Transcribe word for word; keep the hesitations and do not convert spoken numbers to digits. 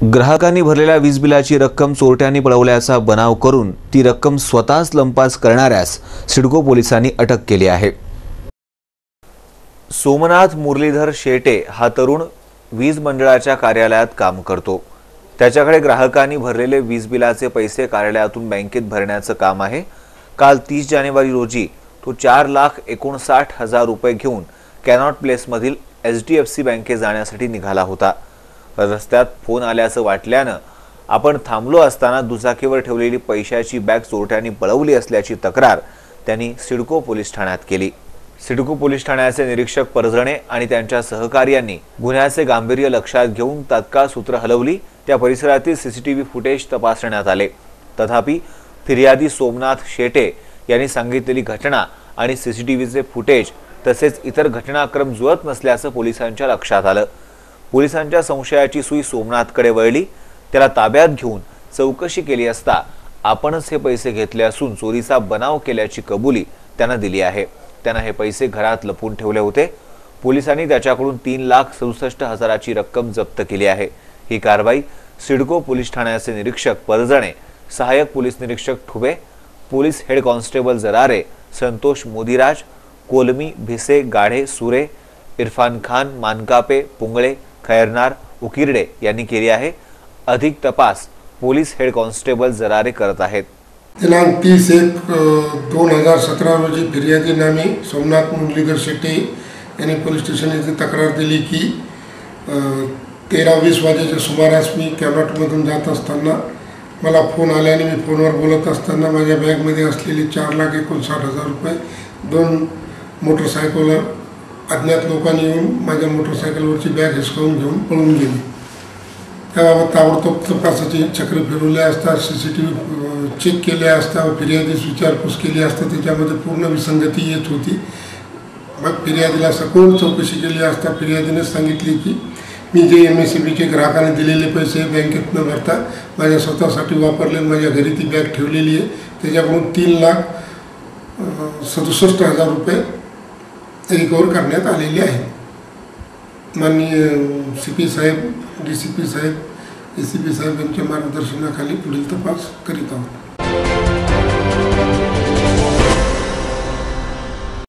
ग्राहकांनी भरलेल्या वीज बिलाची रक्कम चोरट्यांनी पळवल्याचा बनाव करून ती रक्कम स्वतःच लंपास करणाऱ्यास सिडको पोलिसांनी अटक केली आहे। सोमनाथ मुरलीधर शेटे हा तरुण वीज मंडळाच्या कार्यालयात काम करतो। त्याच्याकडे ग्राहकांनी भरलेले वीज बिलाचे पैसे कार्यालयातून बँकेत भरण्याचं काम आहे। काल तीस जानेवारी रोजी तो चार लाख एकोणसाठ हजार रुपये घेऊन कॅनॉट प्लेस मधील एच डी एफ सी बँकेत जाण्यासाठी निघाला होता। रस्त्यात फोन आल्याचं वाटल्यानं आपण थांबलो असताना दुचाकीवर ठेवलेली पैशाची बॅग चोरट्यांनी पळवली असल्याची तक्रार त्यांनी सिडको पोलीस ठाण्यात केली। सिडको पोलीस ठाण्याचे निरीक्षक परजणे आणि त्यांच्या सहकार्यांनी गुन्ह्याचे गांभीर्य लक्षात घेऊन तात्काळ सूत्र हलवली। त्या परिसरातील सीसीटीव्ही फुटेज तपासण्यात आले। तथापि फिर्यादी सोमनाथ शेटे यांनी सांगितलेली घटना आणि सीसीटीव्हीचे फुटेज तसेच इतर घटनाक्रम जुळत नसल्याचं पोलिसांच्या लक्षात आलं। पोलिसांच्या संशयाची सुई सोमनाथकडे वळली। त्याला ताब्यात घेऊन चौकशी केली असता आपणच हे पैसे घेतले असून चोरीचा बनाव केल्याची कबुली त्यानं दिली आहे। त्यानं हे पैसे घरात लपून ठेवले होते। पोलिसांनी त्याच्याकडून तीन लाख सदुसष्ट हजाराची रक्कम जप्त केली आहे। ही कारवाई सिडको पोलीस ठाण्याचे निरीक्षक परजणे, सहाय्यक पोलीस निरीक्षक Thube, police head constable Jarare, Santosh Modiraj, Kolmi, Bhise, Gadhe, Sure, Irfan Khan, मानकापे, Pungale, Khairnar, उकिरडे यांनी केली आहे। अधिक तपास पोलीस हेड कॉन्स्टेबल जरारे करत आहेत। दिनांक तीस एक दोन हजार सतरा रोजी फिर्यादी नामी सोमनाथ मुरलीधर शेटे यांनी पोलीस स्टेशन येथे तक्रार दिली की तेरा वीस वाजेच्या सुमारास मी कॅनॉटमधून जात असताना मला फोन आल्याने मी फोनवर बोलत असताना माझ्या बॅगमध्ये असलेले चार लाख एकोणसाठ हजार रुपये दोन मोटरसायकलवर अज्ञात लोकांनी येऊन माझ्या मोटरसायकलवरची बॅग हिसकावून घेऊन पळून गेली। त्याबाबत ताबडतोब तपासाची चक्र फिरवले असता C C T V check केले असता फिर्यादीस विचारपूस केली असता त्याच्यामध्ये पूर्ण विसंगती येत होती। मग फिर्यादीला सखोल चौकशी केली असता फिर्यादीने सांगितले की मी जे एम एस सी बीचे ग्राहकांनी दिलेले पैसे बँकेत न भरता माझ्या स्वतःसाठी वापरले, माझ्या घरी ती बॅग ठेवलेली आहे, त्याच्याकडून तीन लाख सदुसष्ट हजार रुपये रिकवर करण्यात आलेले आहेत। माननीय सी पी साहेब, डी सी पी साहेब, ए सी पी साहेब यांच्या मार्गदर्शनाखाली पुढील तपास करीत आहोत।